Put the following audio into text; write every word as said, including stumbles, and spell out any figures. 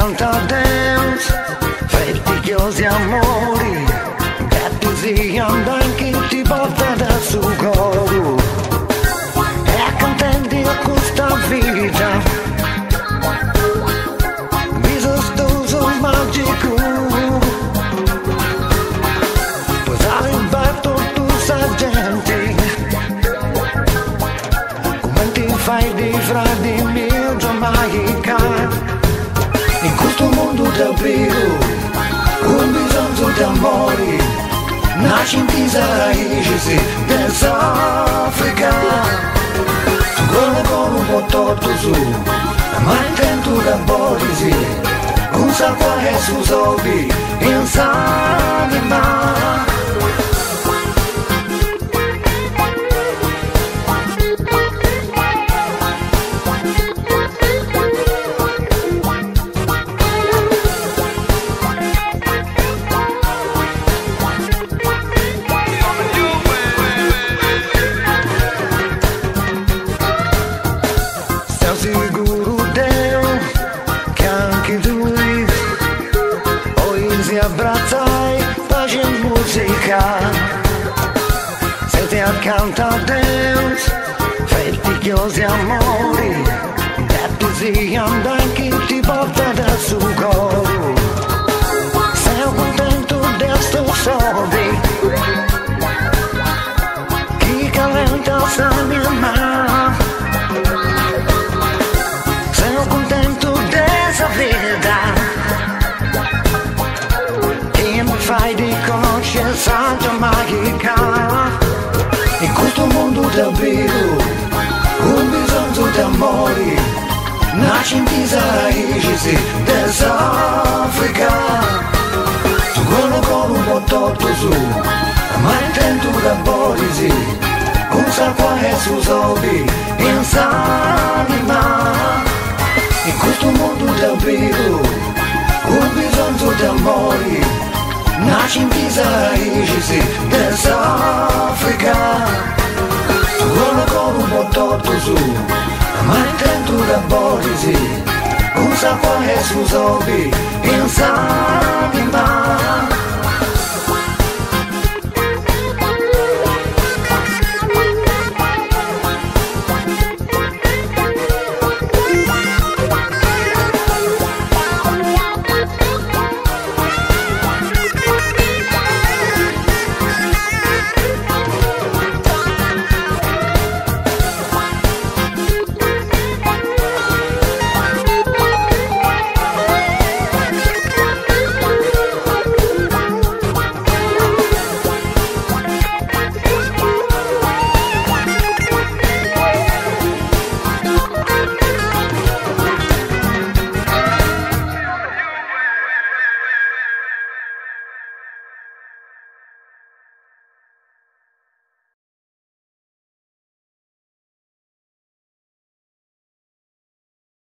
accanto a dance, fastidiosi amori, gatti anche ti porta dal suo coro, e contenti a questa vita, vistoso magico, poi sale in batto tu sa gente, come ti fai di fra di me Giamaica, in questo mondo davvero, un bisogno d'amore. Nasce in raici dell'Africa, tu corre con un po' torto su, ma intento da borisi, un sacco e su soldi, in sanima. Sicuro Deo che anche tu poi si abbrazzai, pace e musica, siete accanto a Deo, fastidiosi amori, gatti si anche ti porta dal suo coro, sei contento del sto soldi, chi calenta sa mia mano. Fai di conoscenza Giamaica, in questo mondo davvero, un bisogno d'amore, nasce in raici dell'Africa, tu corri con un po' torto su, ma intento da borisi, un sacco e su soldi, in sanima, in questo mondo davvero, un bisogno d'amore, nasce in raici dell'Africa, tu corri con un po' torto su, ma intento da borisi, un sacco e su soldi, in sanima.